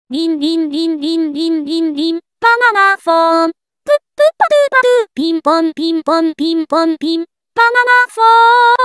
リンリンリンリンリンリンリン、バナナフォーン。プップッパドゥパドゥ、ピンポンピンポンピンポンピン、バナナフォーン。